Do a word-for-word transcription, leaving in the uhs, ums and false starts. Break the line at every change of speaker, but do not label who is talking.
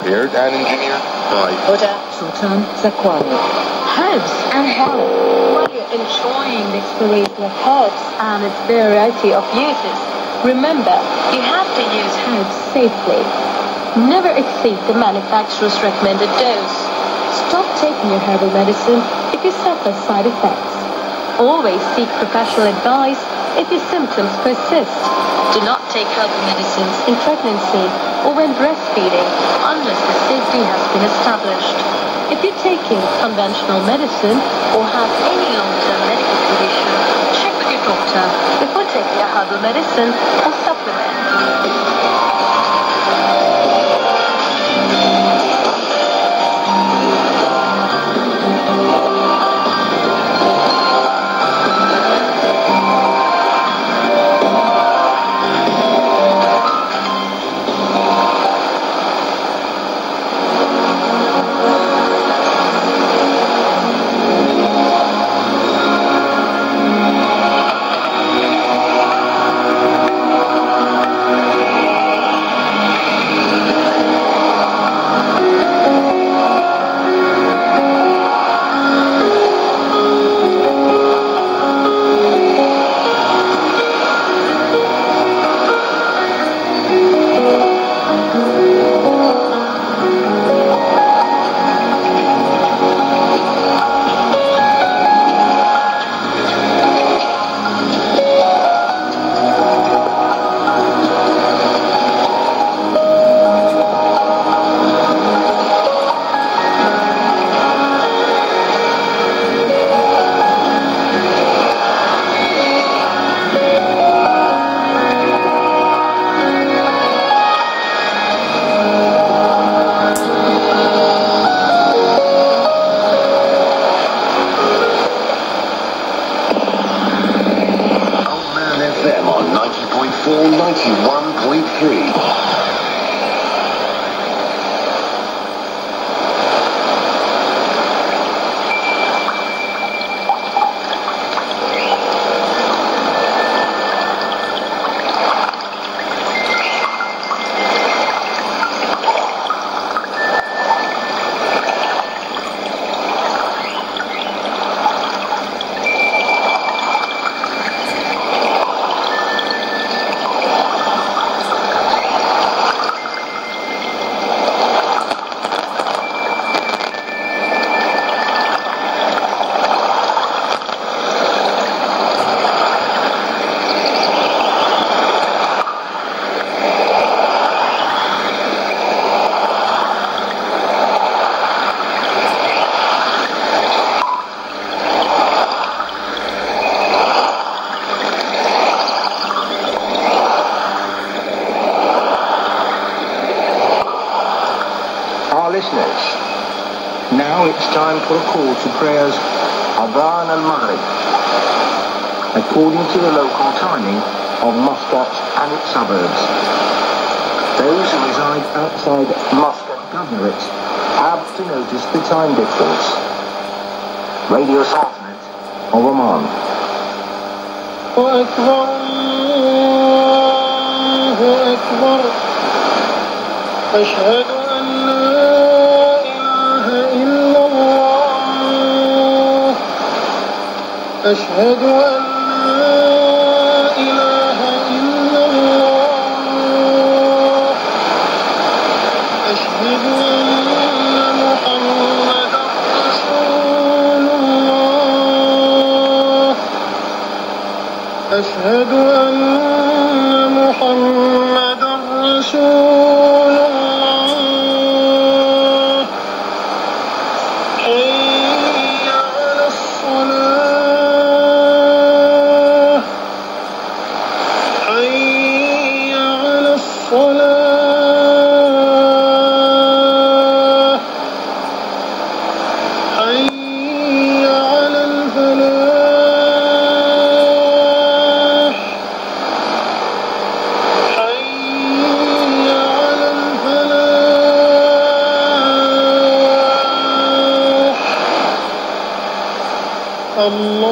Prepared and engineered by
Huda Sultan Zakwani.
Herbs and health. While you're enjoying the exploration of herbs and its variety of uses, remember, you have to use herbs safely. Never exceed the manufacturer's recommended dose. Stop taking your herbal medicine if you suffer side effects. Always seek professional advice if your symptoms persist. Do not take herbal medicines in pregnancy or when breastfeeding unless the safety has been established. If you're taking conventional medicine or have any long-term medical condition, check with your doctor before taking a herbal medicine or supplement.
ninety-one point three.
Listeners, now it's time for a call to prayers Adhan al-Maghrib, according to the local timing of Muscat and its suburbs. Those who reside outside Muscat Governorate have to notice the time difference. Radio Sultanate of Oman.
أكبر الله أكبر أشهد أن لا إله إلا الله أشهد أن لا إله إلا الله أشهد أن محمدا رسول الله أشهد أن محمدا رسول الله حي على الصلاة حي على الصلاة حي على الفلاح حي على الفلاح الله